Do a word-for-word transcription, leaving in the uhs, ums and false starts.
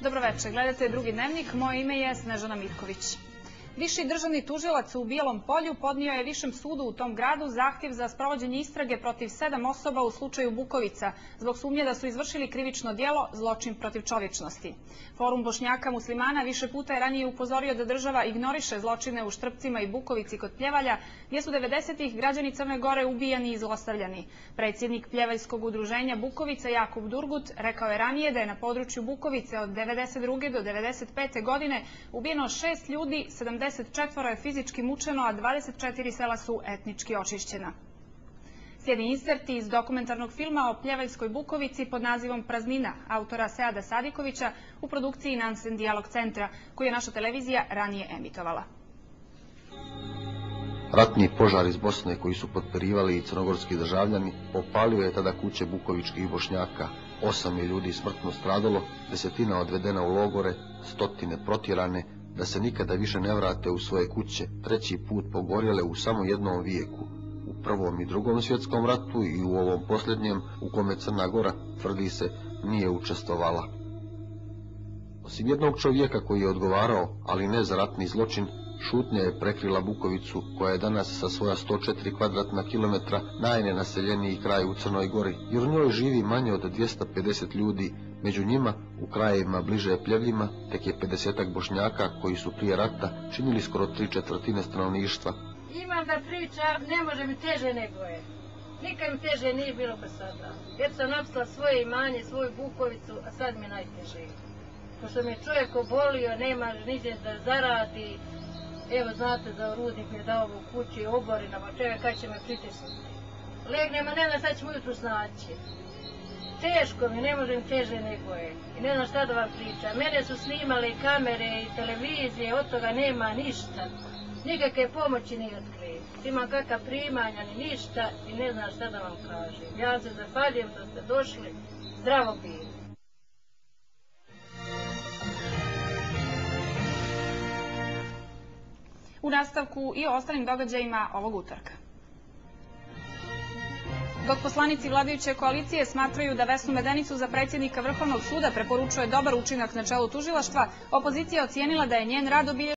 Dobroveče, gledate Drugi dnevnik, moje ime je Snežana Mirković. Viši državni tužilac u Bijelom Polju podnio je Višem sudu u tom gradu zahtjev za sprovođenje istrage protiv sedam osoba u slučaju Bukovica, zbog sumnje da su izvršili krivično djelo zločin protiv čovječnosti. Forum Bošnjaka muslimana više puta je ranije upozorio da država ignoriše zločine u Štrpcima i Bukovici kod Pljevalja, gdje su devedesetih godina građani Crne Gore ubijani i zlostavljani. Predsjednik Pljevaljskog udruženja Bukovica Jakub Durgut rekao je ranije da je na području Bukovice od devedeset druge do devedeset pete godine ubijeno šest ljudi, sedamdeset četvoro je fizički mučeno, a dvadeset četiri sela su etnički očišćena. Slijedi inserti iz dokumentarnog filma o Pljevaljskoj Bukovici pod nazivom Praznina, autora Seada Sadikovića u produkciji Nansen Dijalog centra, koju je naša televizija ranije emitovala. Ratni požar iz Bosne koji su potpirivali i crnogorski državljani popalio je tada kuće bukovičkih Bošnjaka. Osam je ljudi smrtno stradalo, desetina odvedena u logore, stotine protjerane, da se nikada više ne vrate u svoje kuće, treći put pogorjele u samo jednom vijeku, u Prvom i Drugom svjetskom ratu i u ovom posljednjem, u kome Crna Gora, tvrdi se, nije učestvovala. Osim jednog čovjeka koji je odgovarao, ali ne za ratni zločin, šutnja je prekrila Bukovicu, koja je danas sa svoja sto četiri kvadratna kilometra najnenaseljeniji kraj u Crnoj Gori, jer u njoj živi manje od dvjesto pedeset ljudi, među njima, u krajevima bliže Pljevljima, tek je pedesetak Bošnjaka koji su prije rata činili skoro tri četvrtine stanovništva. Imam da pričam, ne može mi teže nego je. Nikad mi teže nije bilo kao sada. Jer sam napsala svoje imanje, svoju Bukovicu, a sad mi najteže. Pošto me čovjek obolio, nema niđe da zaradi. Evo, znate, za rudnik mi je dao u kući, oborinama, čovjek kad će me pritisnuti. Legnem, a ne znam šta ćemo ujutru snaći. Teško mi, ne može mi teže nego je. I ne znam šta da vam pričam. Mene su snimale i kamere i televizije, od toga nema ništa. Nikakve pomoći nije otkrije. Imam kakva primanja, ni ništa i ne znam šta da vam kažem. Ja se zahvaljujem da ste došli, zdravo bili. U nastavku i o ostalim događajima ovog utorka. Dok poslanici vladajuće koalicije smatraju da Vesnu Medenicu za predsjednika Vrhovnog suda preporučuje dobar učinak na čelu tužilaštva, opozicija ocijenila da je njen rad obilježen